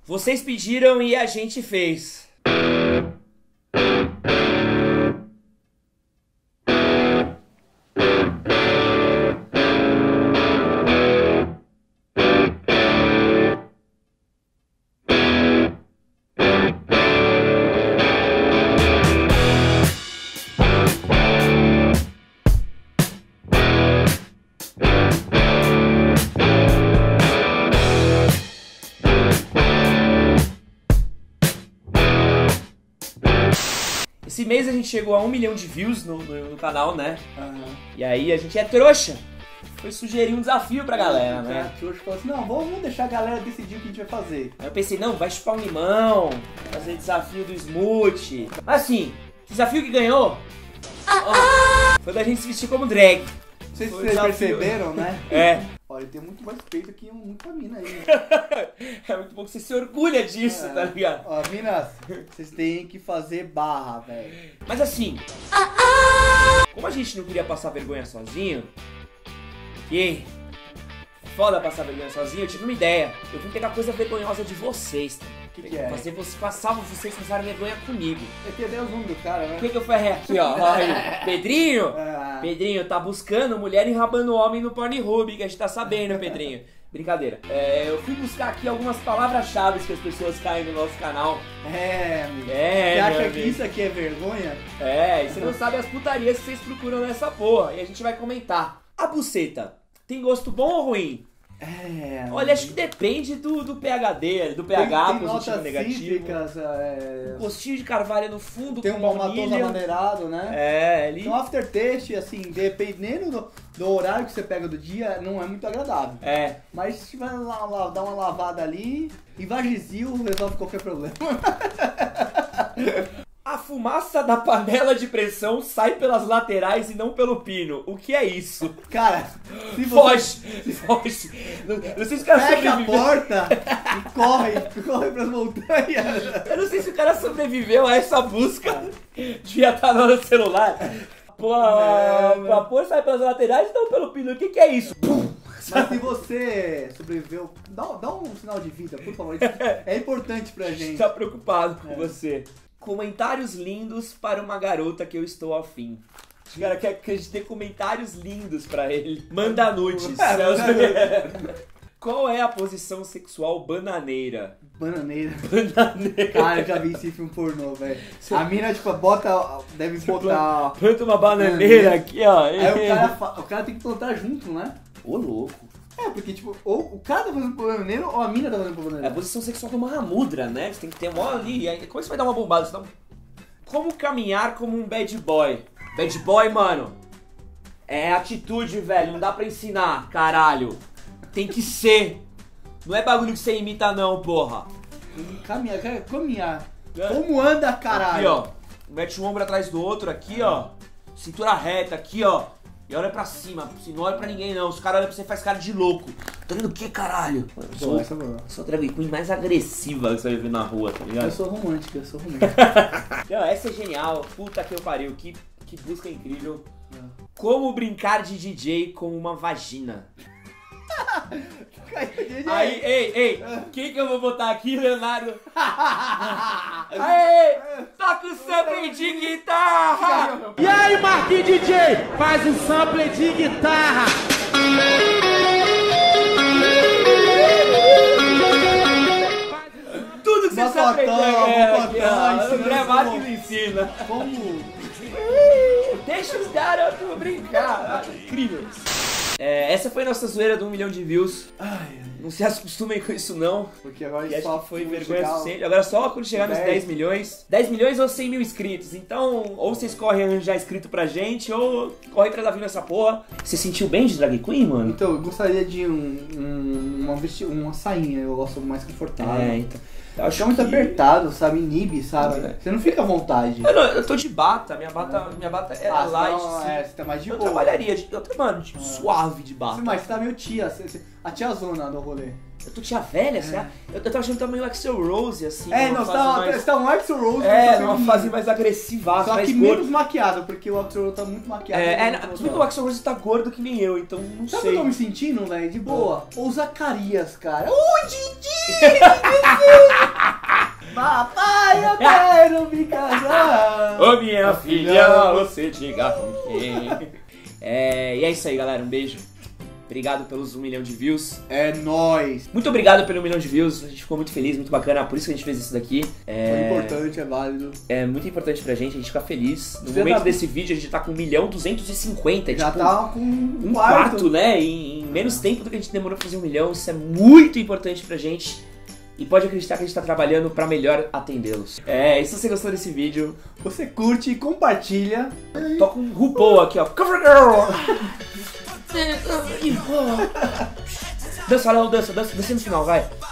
Vocês pediram e a gente fez. Esse mês a gente chegou a 1 milhão de views no canal, né? E aí a gente é trouxa. Foi sugerir um desafio pra galera, né? O trouxa falou assim, não, vamos deixar a galera decidir o que a gente vai fazer. Aí eu pensei, não, vai chupar um limão, fazer desafio do smoothie. Mas assim, o desafio que ganhou foi da gente se vestir como drag. Vocês perceberam, né? É. Olha, tem muito mais peito aqui, muita mina aí, né? É muito bom que você se orgulha disso, tá ligado? Ó, minas, vocês têm que fazer barra, velho. Mas assim, como a gente não queria passar vergonha sozinho, que é foda passar vergonha sozinho, eu tive uma ideia. Eu vim pegar coisa vergonhosa de vocês, tá? O que é? Fazer vocês passarem vergonha comigo. Eu tenho até o nome do cara, né? O que eu falei aqui, ó? Aí, Pedrinho? Pedrinho tá buscando mulher enrabando homem no Pornhub, que a gente tá sabendo, Pedrinho. Brincadeira. Eu fui buscar aqui algumas palavras-chave que as pessoas caem no nosso canal. Amigo. Você acha que isso aqui é vergonha? E você não sabe as putarias que vocês procuram nessa porra. E a gente vai comentar. A buceta tem gosto bom ou ruim? Olha, acho que depende do pH dele, do pH tem positivo ou negativo. Cítricas, Um gostinho de carvalho no fundo, tem com um malmatoso baunilha. amadeirado, né? Ali. Então, aftertaste, assim, dependendo do horário que você pega do dia, não é muito agradável. Mas se tiver dar uma lavada ali, e Vagisil resolve qualquer problema. A fumaça da panela de pressão sai pelas laterais e não pelo pino. O que é isso? Cara, se você... Foge! Não sei se o cara fecha a sobreviveu. porta e corre pras montanhas. Eu não sei se o cara sobreviveu a essa busca. Devia estar no celular. Pô, a porra sai pelas laterais e não pelo pino. O que é isso? Mas se você sobreviveu, dá um sinal de vida, por favor. Isso é importante pra gente. Tá preocupado com você. Comentários lindos para uma garota que eu estou afim. O cara quer que a gente dê comentários lindos pra ele. Manda nudes. Qual é a posição sexual bananeira? Bananeira. Bananeira. Cara, eu já vi esse filme pornô, velho. A mina, tipo, deve botar... Planta uma bananeira aqui, ó. Aí o cara tem que plantar junto, né? Ô, louco. Porque, tipo, ou o cara tá fazendo pro bananeiro ou a mina tá fazendo pro É bananeiro. a posição sexual de uma Mahamudra, né? Você tem que ter uma ali. Aí, como é que você vai dar uma bombada? Senão... Como caminhar como um bad boy? Bad boy, mano, é atitude, velho. Não dá pra ensinar, caralho. Tem que ser. Não é bagulho que você imita, não, porra. Caminhar. Como anda, caralho? Aqui, ó. Mete um ombro atrás do outro, aqui, ó. Cintura reta, aqui, ó. E olha pra cima. Você não olha pra ninguém, não. Os caras olham pra você e faz cara de louco. Tá vendo o que, caralho? Eu sou a drag queen mais agressiva que você vai ver na rua, tá ligado? Eu sou romântica. Não, essa é genial. Puta que eu pariu. Que busca incrível. Como brincar de DJ com uma vagina? Aí, ei, quem que eu vou botar aqui, Leonardo? Aê, toca o sample de guitarra! E aí, Marquinhos DJ, faz um sample de guitarra! Tudo que você sabe aqui, ó. O André Marques ensina. Como? Deixa os garotos brincar. Incrível. Essa foi nossa zoeira de 1 milhão de views. Não se acostumem com isso, não. Porque agora Que só acho que foi vergonha suficiente. Agora só quando chegar nos 10 milhões. 10 milhões ou 100 mil inscritos. Então, ou vocês correm arranjar inscrito pra gente, ou correm pra dar view nessa porra. Você sentiu bem de drag queen, mano? Então, eu gostaria de uma sainha. Eu gosto mais confortável. Então. Eu acho muito apertado, sabe? Inibe, sabe? Você não fica à vontade. Eu tô de bata. Minha bata é light. Não, assim. você tá mais de Eu boa. trabalharia, suave de bata. Mas você tá meio tia. A tiazona do rolê. Eu tô tia velha, será? Eu tava achando que tava meio Axel Rose, assim. Você tá um Axl Rose. Numa fase mais agressiva, só mais que gordo. menos maquiado, porque o Axl Rose tá muito maquiado. Tudo que o Axl Rose tá gordo que nem eu, então não Sabe o sei. que eu tô me sentindo, velho? De boa. O Zacarias, cara. Didi! minha filha, você diga com quem. E é isso aí, galera. Um beijo. Obrigado pelos 1 milhão de views. É nóis. Muito obrigado pelo 1 milhão de views. A gente ficou muito feliz, muito bacana. Por isso que a gente fez isso daqui. Foi importante, é válido. É muito importante pra gente fica feliz. No momento desse vídeo, a gente tá com 1.250.000. Já tipo, tá com um quarto, né? Em menos tempo do que a gente demorou pra fazer 1 milhão. Isso é muito importante pra gente. E pode acreditar que a gente tá trabalhando pra melhor atendê-los. E se você gostou desse vídeo, você curte e compartilha. Toca um RuPaul aqui, ó. Cover Girl! Dança, Léo, dança no final, vai.